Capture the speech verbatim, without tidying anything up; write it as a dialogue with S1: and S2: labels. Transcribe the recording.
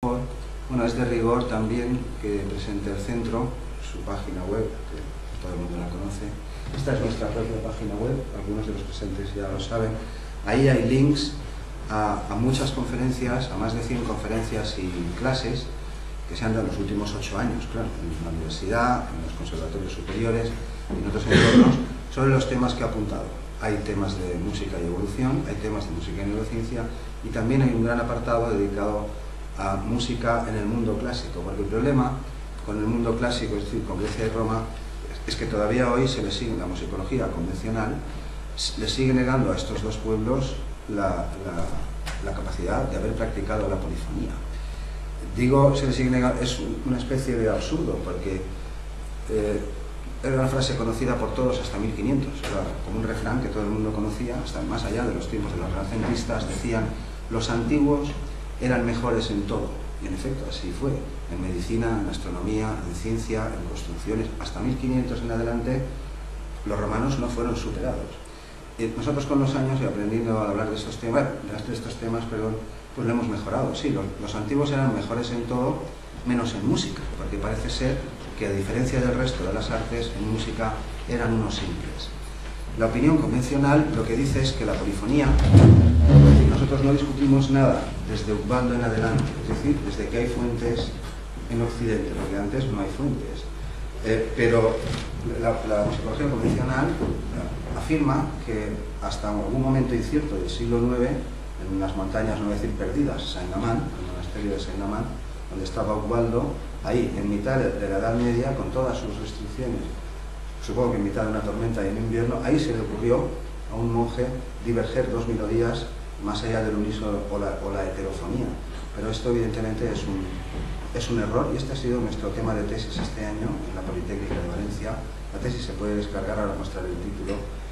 S1: Bueno, es de rigor también que presente el centro, su página web, que todo el mundo la conoce. Esta es nuestra propia página web, algunos de los presentes ya lo saben. Ahí hay links a, a muchas conferencias, a más de cien conferencias y clases que se han dado en los últimos ocho años, claro, en la universidad, en los conservatorios superiores y en otros entornos, sobre los temas que he apuntado. Hay temas de música y evolución, hay temas de música y neurociencia, y también hay un gran apartado dedicado a música en el mundo clásico, porque el problema con el mundo clásico, es decir, con Grecia y Roma, es que todavía hoy se le sigue, la musicología convencional le sigue negando a estos dos pueblos la, la, la capacidad de haber practicado la polifonía. Digo, se le sigue negando, es una especie de absurdo, porque eh, era una frase conocida por todos hasta mil quinientos, era como un refrán que todo el mundo conocía, hasta más allá de los tiempos de los renacentistas, decían: los antiguos eran mejores en todo, y en efecto así fue, en medicina, en astronomía, en ciencia, en construcciones, hasta mil quinientos en adelante los romanos no fueron superados. Y nosotros con los años, y aprendiendo a hablar de estos temas, de estos temas, perdón, pues lo hemos mejorado. Sí, los, los antiguos eran mejores en todo, menos en música, porque parece ser que, a diferencia del resto de las artes, en música eran unos simples. La opinión convencional lo que dice es que la polifonía, es decir, nosotros no discutimos nada desde Ubaldo en adelante, es decir, desde que hay fuentes en Occidente, porque antes no hay fuentes. Eh, pero la, la musicología convencional afirma que hasta algún momento incierto del siglo nueve, en unas montañas, no voy a decir perdidas, Saint-Amand, el monasterio de Saint-Amand, donde estaba Ubaldo, ahí en mitad de la Edad Media, con todas sus restricciones, supongo que en mitad de una tormenta y en invierno, ahí se le ocurrió a un monje diverger dos melodías más allá del unísono o la, o la heterofonía. Pero esto evidentemente es un, es un error, y este ha sido nuestro tema de tesis este año en la Politécnica de Valencia. La tesis se puede descargar, ahora mostraré el título,